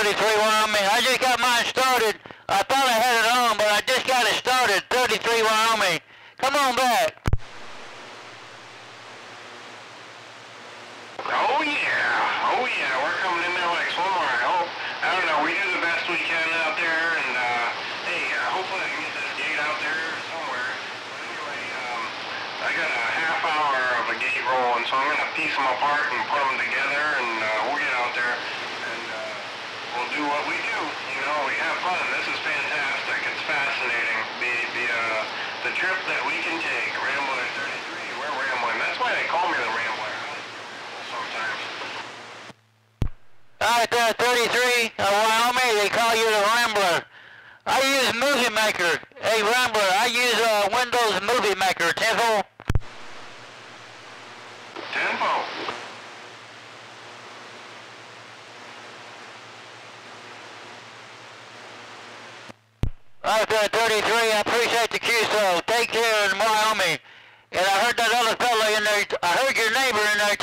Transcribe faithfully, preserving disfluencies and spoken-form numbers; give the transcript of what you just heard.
thirty-three Wyoming. I just got mine started. I thought I had it on, but I just got it started. thirty-three Wyoming. Come on back. Oh yeah, oh yeah, we're coming in there like swimmer, I hope. I don't know, we do the best we can out there, and uh, hey, uh, hopefully I can get this gate out there somewhere. But anyway, um, I got a half hour of a gate rolling, so I'm going to piece them apart and put them together, and uh, we'll get out there, and uh, we'll do what we do. You know, we have fun. This is fantastic. It's fascinating. The, the, uh, the trip that we can take. Rambler thirty-three, we're rambling. That's why they call me the Rambler. Sometimes. Alright there, thirty-three uh, Wyoming, they call you the Rambler. I use Movie Maker. Hey Rambler, I use uh, Windows Movie Maker. Tempo? Tempo. Alright there, thirty-three, I appreciate the Q S O. Take care in Wyoming. And I heard that other fella in there, I heard your neighbor in there